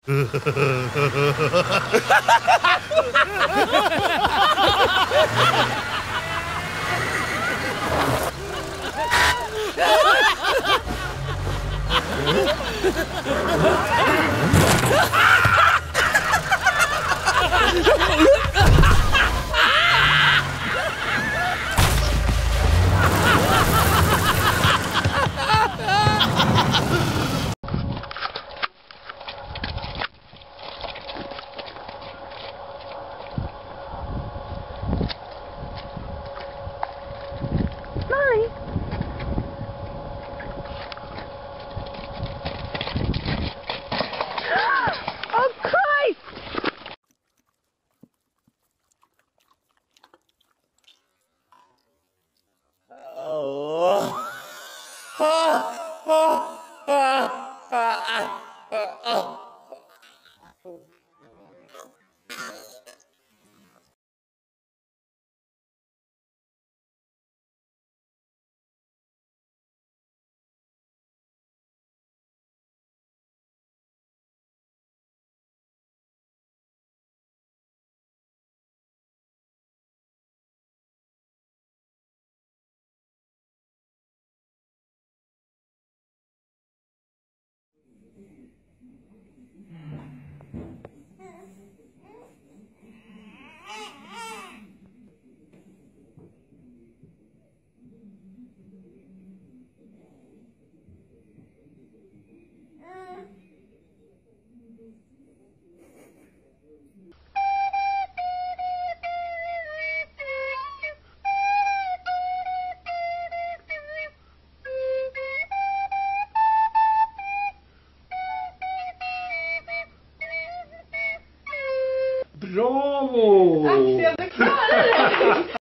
Bravo! Axel, du klarar dig!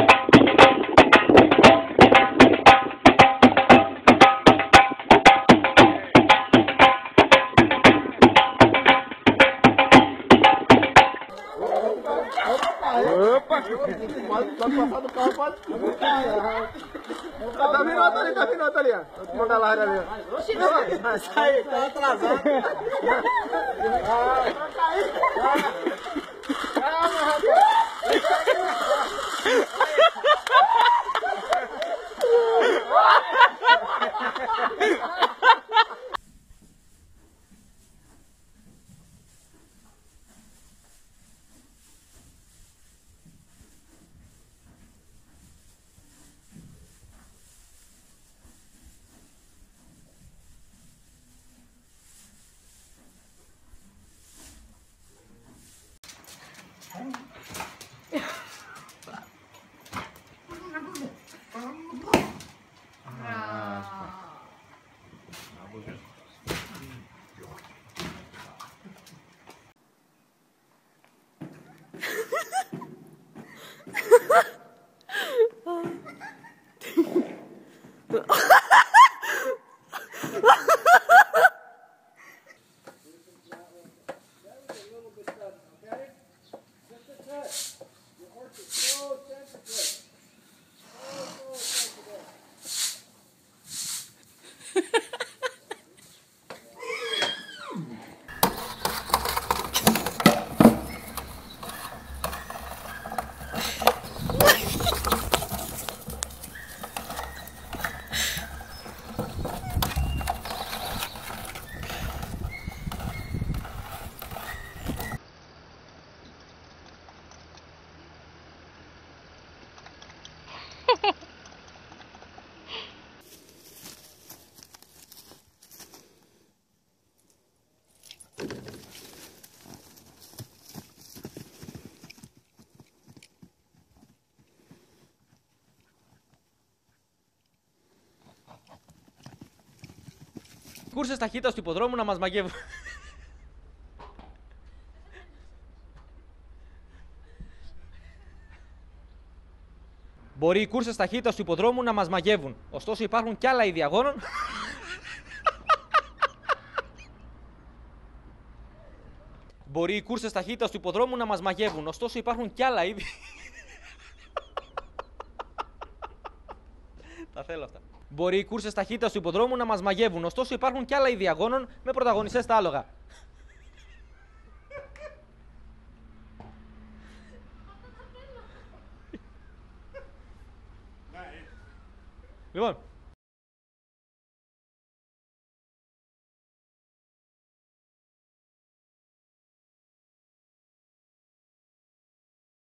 Opa! Pode passar do carro, pode. Tá vindo outro ali, ó. Uma galera ali, ó. Sai, tá atrasado. Calma, rapaz. Κούρσες ταχύτητας του υποδρόμου να μας μαγεύουν. Μπορεί οι κούρσες ταχύτητας του υποδρόμου να μας μαγεύουν. Ωστόσο υπάρχουν κι άλλα είδη αγώνων. Μπορεί οι κούρσες ταχύτητας του υποδρόμου να μας μαγεύουν. Ωστόσο υπάρχουν κι άλλα είδη. Τα θέλω αυτά. Μπορεί οι κούρσες ταχύτητας του υποδρόμου να μας μαγεύουν. Ωστόσο υπάρχουν κι άλλα είδη αγώνων με πρωταγωνιστές τα άλογα. Λοιπόν,